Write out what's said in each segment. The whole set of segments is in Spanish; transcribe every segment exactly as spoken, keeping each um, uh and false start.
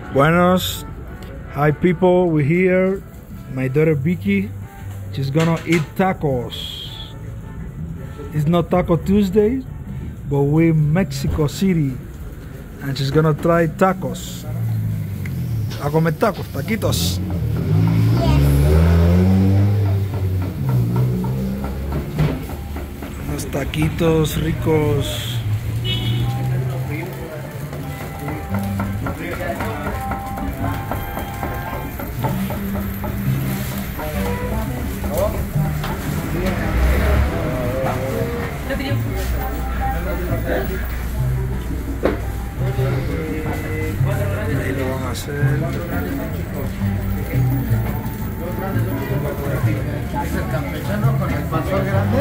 Buenos. Hi people, we're here. My daughter Vicky, she's gonna eat tacos. It's not Taco Tuesday, but we're in Mexico City and she's gonna try tacos. A comer tacos, taquitos. Unos taquitos ricos. Ahí lo van a hacer. Es el campechano con el pastor grande.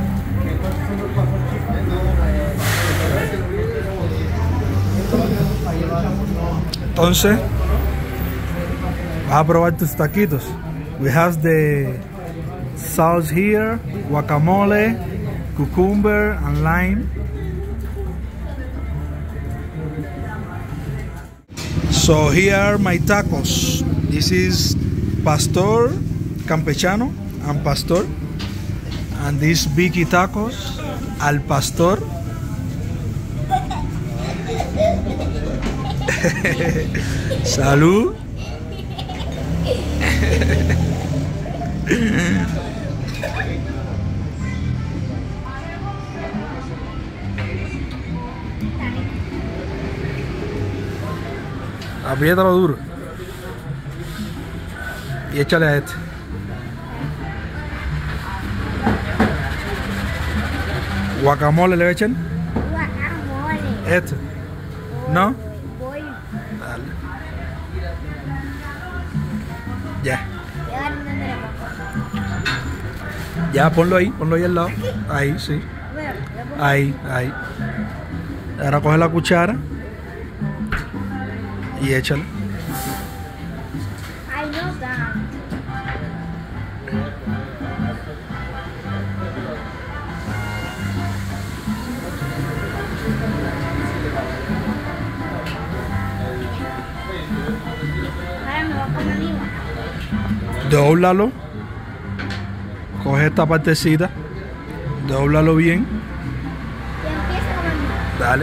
Entonces, vas a probar tus taquitos. We have the sauce here, guacamole, cucumber and lime. So here are my tacos. This is pastor, campechano and pastor. And this Vicky tacos al pastor. Salud. Apriétalo duro y échale a este. Guacamole le echan. Guacamole. Este. ¿No? Voy. Dale. Ya. Ya, ponlo ahí, ponlo ahí al lado. Ahí, sí. Ahí, ahí. Ahora coge la cuchara y échale. Ay, no da. Ahora me va a comer arriba. Dóblalo. Coge esta partecita. Dóblalo bien. Y empieza a comer. Dale.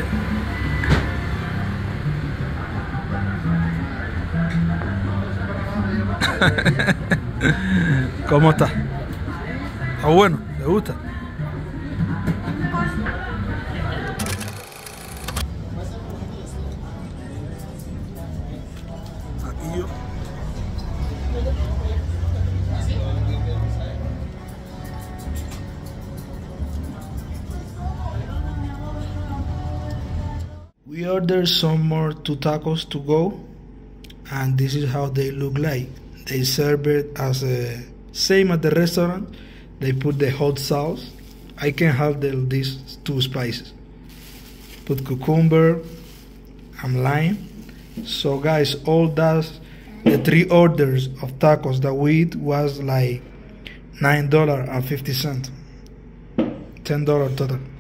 ¿Cómo está? ¿Está bueno? ¿Le gusta? Aquí yo. We ordered some more two tacos to go, and this is how they look like. They serve it as a same at the restaurant. They put the hot sauce. I can have the, these two spices. Put cucumber and lime. So guys, all that, the three orders of tacos that we eat was like nine dollars and fifty cents. ten dollars total.